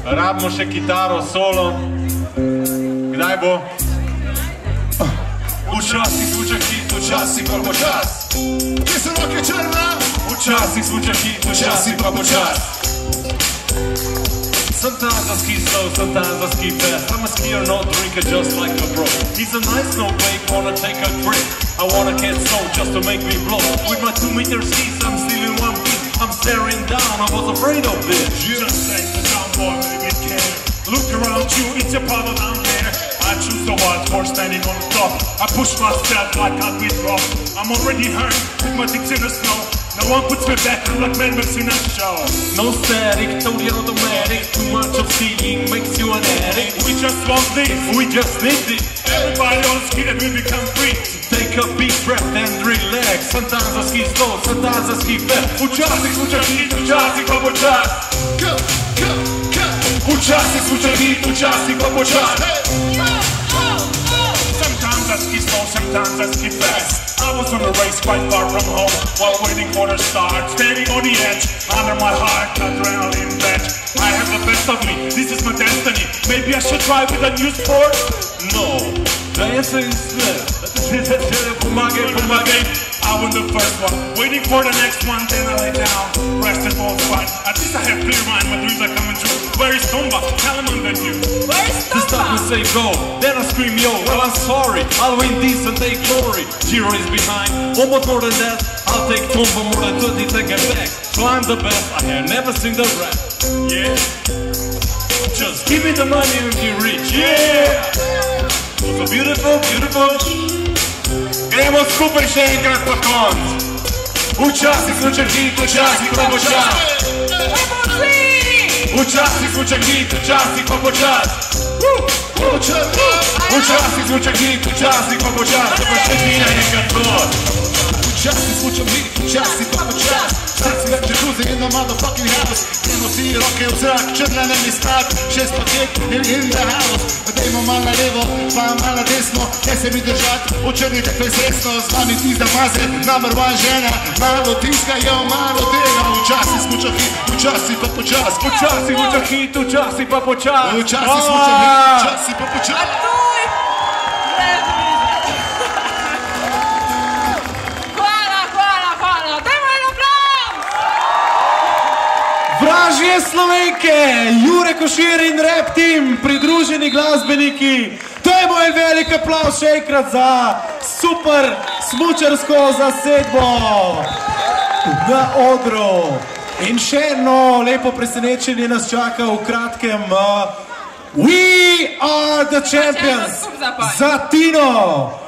Rabimo še kitaro, solo. Kdaj bo? Včasih zvuča hit, včasih pa počas. Kje so roke črna? Včasih zvuča hit, včasih pa počas. Sometimes I ski slow, sometimes I ski fast. I'm a skier, no drinker, just like a bro. He's a nice no babe, wanna take a trip. I wanna get slow just to make me blow. With my 2-meter skis, I'm still in one piece. I'm staring down, I was afraid of this. Just like the sound boy, maybe it can. Look around you, it's a problem out there. I choose the wild horse standing on top. I push myself like I'll be dropped. I'm already hurt, with my dicks in the snow. No one puts me back, I'm like Mad Max in a show. No static, totally automatic. Too much of skiing makes you an addict. We just want this, We just need it. everybody on ski that will become free. Take a big breath and relax. Sometimes I ski slow, sometimes I ski fast. Včasih zvuča hit, včasih pa počas. Včasih zvuča hit, včasih pa počas. Sometimes I ski slow, sometimes I ski fast. I was on a race quite far from home while waiting for the start. Standing on the edge, under my heart, adrenaline bed. I have the best of me, this is my destiny. Maybe I should try with a new sport? No, the answer is for my game. I won the first one, waiting for the next one, then I lay down. Rest and all fine. At least I have clear mind, my dreams are coming true. Where is Tomba? Tell him I'm the new. To stop and say go, then I scream yo. Well, I'm sorry, I'll win this and take glory. Giro is behind, almost more than that. I'll take Tomba more than 20 seconds back. So I'm the best, I have never seen the rap. Yeah. Just give me the money and be rich, yeah! So beautiful, beautiful. Gremo skupaj še enkrat po konc. Včasih zvuča hit, včasih pa počas. Včasih zvuča hit, včasih pa počas. Včasih zvuča hit, včasih pa počas. To pa še ti enkrat gor. Včasih zvučam hit, včasih pa počas. Sad si več jacuzzi in the motherfucking house. Gremo si roke v zrak, črna ne mi stak. 6 paket in the house. Dajmo malo na levo, pa malo na desno. Ne se mi držat, očrnite fez resno. Z vami tizda maze, number one žena. Malo tiskajo, malo tega. Včasih zvuča hit, včasih pa počas. Včasih zvuča hit, včasih pa počas. Včasih zvuča hit, včasih pa počas. Vražje Slovenke, Jure Košir in Rap Team, pridruženi glasbeniki. Dajmo en velik aplauz še enkrat za super smučarsko zasedbo na odru. In še eno lepo presenečenje nas čaka v kratkem. We are the champions za Tino.